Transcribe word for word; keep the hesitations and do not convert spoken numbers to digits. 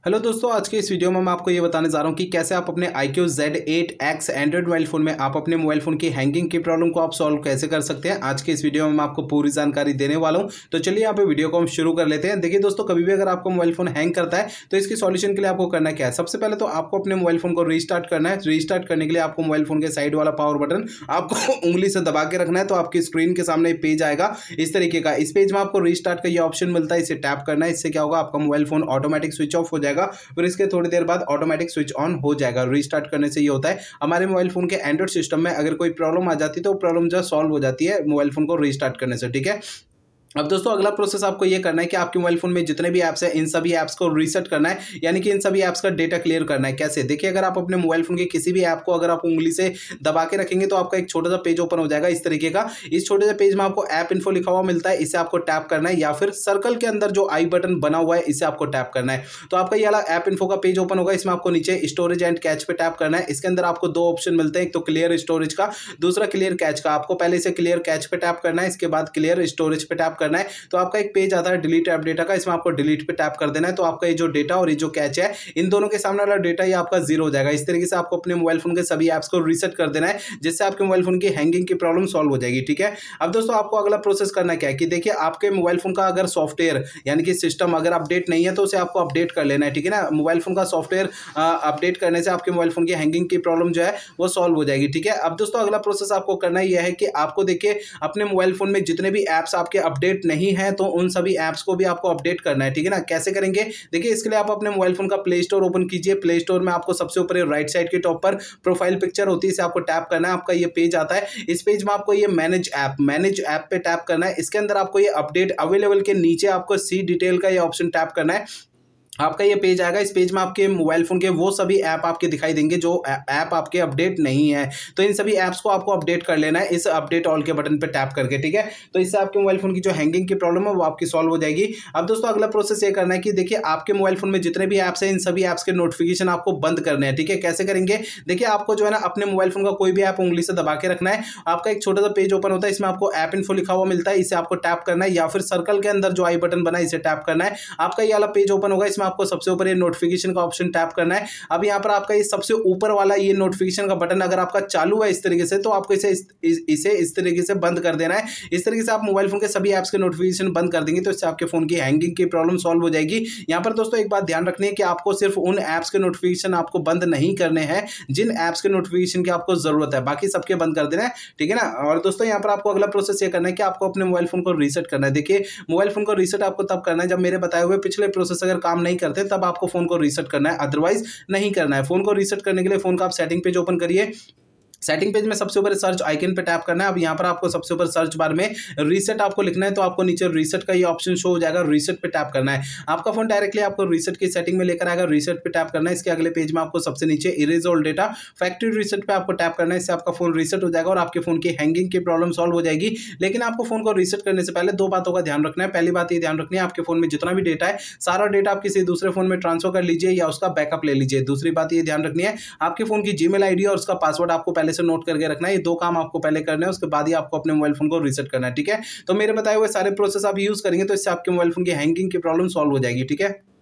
Hello दोस्तों, आज के इस वीडियो में मैं आपको ये बताने जा रहा हूँ कि कैसे आप अपने iQOO Z eight X android mobile phone में आप अपने मोबाइल फोन की हैंगिंग की प्रॉब्लम को आप सॉल्व कैसे कर सकते हैं। आज के इस वीडियो में मैं आपको पूरी जानकारी देने वाला हूँ। तो चलिए यहाँ पे वीडियो को हम शुरू कर लेते हैं। देखिए दोस्तों, कभी भी अगर आपको मोबाइल फोन हैंग करता है तो इसकी सॉल्यूशन के लिए आपको करना क्या है। सबसे पहले तो आपको अपने मोबाइल फोन को रीस्टार्ट करना है। रीस्टार्ट करने के लिए आपको मोबाइल फोन के साइड वाला पावर बटन आपको उंगली से दबा के रखना है। तो आपकी स्क्रीन के सामने एक पेज आएगा इस तरीके का। इस पेज में आपको रीस्टार्ट का ये ऑप्शन मिलता है, इसे टैप करना है। इससे क्या होगा, आपका mobile phone automatic switch off हो जाएगा, फिर इसके थोड़ी देर बाद ऑटोमेटिक स्विच ऑन हो जाएगा। रीस्टार्ट करने से ये होता है, हमारे मोबाइल फोन के एंड्रॉइड सिस्टम में अगर कोई प्रॉब्लम आ जाती है तो प्रॉब्लम जो सॉल्व हो जाती है मोबाइल फोन को रीस्टार्ट करने से। ठीक है, अब दोस्तों अगला प्रोसेस आपको ये करना है कि आपके मोबाइल फोन में जितने भी ऐप्स हैं इन सभी ऐप्स को रीसेट करना है, यानी कि इन सभी ऐप्स का डेटा क्लियर करना है। कैसे, देखिए, अगर आप अपने मोबाइल फोन के किसी भी ऐप को अगर आप उंगली से दबा के रखेंगे तो आपका एक छोटा सा पेज ओपन हो जाएगा इस तरीके का। इस छोटे से पेज में आपको ऐप इन्फो लिखा हुआ मिलता है, इसे आपको टैप करना है, या फिर सर्कल के अंदर जो आई बटन बना हुआ है इसे आपको टैप करना है। तो आपका ये वाला ऐप इन्फो का पेज ओपन होगा। इसमें आपको नीचे स्टोरेज एंड कैच पे टैप करना है। इसके अंदर आपको दो ऑप्शन मिलते हैं, एक तो क्लियर स्टोरेज का, दूसरा क्लियर कैच का। आपको पहले से क्लियर कैच पे टैप करना है, इसके बाद क्लियर स्टोरेज पे टैप करना है। तो आपका एक पेज आता है डिलीट ऐप डेटा का, इसमें आपको डिलीट पे टैप कर देना है। तो आपका ये जो डेटा और ये जो कैच है, इन दोनों के सामने वाला डेटा ये आपका जीरो हो जाएगा। इस तरीके से आपको अपने मोबाइल फोन के सभी ऐप्स को रीसेट कर देना है, जिससे आपके मोबाइल फोन की हैंगिंग की प्रॉब्लम सॉल्व हो जाएगी। ठीक है, अब दोस्तों आपको अगला प्रोसेस करना क्या है कि देखिए, आपके मोबाइल फोन का अगर सॉफ्टवेयर यानी कि सिस्टम अगर अपडेट नहीं है तो उसे आपको अपडेट कर लेना है। ठीक है ना, मोबाइल फोन का सॉफ्टवेयर अपडेट करने से आपके मोबाइल फोन की हैंगिंग की प्रॉब्लम जो है वो सॉल्व हो जाएगी। ठीक है, अब दोस्तों अगला प्रोसेस आपको करना यह है कि आपको देखिए अपने मोबाइल फोन में जितने भी ऐप्स आपके अपडेट नहीं है तो उन सभी ऐप्स को भी आपको अपडेट करना है। ठीक है ना, कैसे करेंगे, देखिए, इसके लिए आप अपने मोबाइल फोन का प्ले स्टोर ओपन कीजिए। प्ले स्टोर में आपको सबसे ऊपर राइट साइड के टॉप पर प्रोफाइल पिक्चर होती है, इसे आपको टैप करना है। आपका ये पेज आता है, इस पेज में आपको ये मैनेज ऐप मैनेज ऐप पे टैप करना है। इसके अंदर आपको ये अपडेट अवेलेबल के नीचे आपको सी डिटेल का ये ऑप्शन टैप करना है। आपका ये पेज आएगा, इस पेज में आपके मोबाइल फोन के वो सभी ऐप आपके दिखाई देंगे जो ऐप आपके अपडेट नहीं है। तो इन सभी ऐप्स को आपको अपडेट कर लेना है इस अपडेट ऑल के बटन पे टैप करके। ठीक है, तो इससे आपके मोबाइल फोन की जो हैंगिंग की प्रॉब्लम है वो आपकी सॉल्व हो जाएगी। अब दोस्तों अगला प्रोसेस ये करना है कि देखिए, आपके मोबाइल फोन में जितने भी ऐप्स हैं इन सभी ऐप्स के नोटिफिकेशन आपको बंद करने हैं। ठीक है, कैसे करेंगे, देखिए, आपको जो है ना अपने मोबाइल फोन का कोई भी ऐप उंगली से दबा के रखना है। आपका एक छोटा सा पेज ओपन होता है, इसमें आपको ऐप इन्फो लिखा हुआ मिलता है, इसे आपको टैप करना है, या फिर सर्कल के अंदर जो आई बटन बना है इसे टैप करना है। आपका ये वाला पेज ओपन होगा, इसमें आपको सबसे ऊपर नोटिफिकेशन का ऑप्शन टैप करना है। अब यहां पर आपका ये सबसे ऊपर वाला ये नोटिफिकेशन का बटन अगर आपका चालू है इस तरीके से तो आपको इसे इस, इस, इसे इस तरीके से बंद कर देना है। इस तरीके से आप मोबाइल फोन के सभी ऐप्स के नोटिफिकेशन बंद कर देंगे तो इससे आपके फोन की हैंगिंग की प्रॉब्लम सॉल्व हो जाएगी। यहां पर दोस्तों एक बात ध्यान रखनी है कि आपको सिर्फ उन ऐप्स के नोटिफिकेशन आपको बंद नहीं करने हैं जिन ऐप्स के नोटिफिकेशन की आपको जरूरत है, बाकी सबके बंद कर देना है। ठीक है ना, और दोस्तों यहां पर आपको अगला प्रोसेस ये करना है कि आपको अपने मोबाइल फोन को रीसेट करना है। देखिए, मोबाइल फोन को रीसेट आपको तब करना है जब मेरे बताए हुए पिछले प्रोसेस अगर काम नहीं करते तब आपको फोन को रीसेट करना है, अदरवाइज नहीं करना है। फोन को रीसेट करने के लिए फोन का आप सेटिंग पेज ओपन करिए। सेटिंग पेज में सबसे ऊपर सर्च आइकन पे टैप करना है। अब यहाँ पर आपको सबसे ऊपर सर्च बार में रीसेट आपको लिखना है, तो आपको नीचे रीसेट का ये ऑप्शन शो हो जाएगा, रीसेट पे टैप करना है। आपका फोन डायरेक्टली आपको रीसेट की सेटिंग में लेकर आएगा, रीसेट पे टैप करना है। इसके अगले पेज में आपको सबसे नीचे erase all data factory reset पे आपको टैप करना है। इससे आपका फोन रीसेट हो जाएगा और आपके फोन की हैंगिंग की प्रॉब्लम सॉल्व हो जाएगी। लेकिन आपको फोन को रीसेट करने से पहले दो बातों का ध्यान रखना है। पहली बात ये ध्यान रखनी है, आपके फोन में जितना भी डेटा है सारा डेटा आप किसी दूसरे फोन में ट्रांसफर कर लीजिए या उसका बैकअप ले लीजिए। दूसरी बात ये ध्यान रखनी है, आपके फोन की जीमेल आईडी और उसका पासवर्ड आपको पहले से नोट करके रखना है। ये दो काम आपको पहले करना है, उसके बाद ही आपको अपने मोबाइल फोन को रीसेट करना है। ठीक है, तो मेरे बताए हुए सारे प्रोसेस आप यूज करेंगे तो इससे आपके मोबाइल फोन की हैंगिंग की प्रॉब्लम सॉल्व हो जाएगी। ठीक है।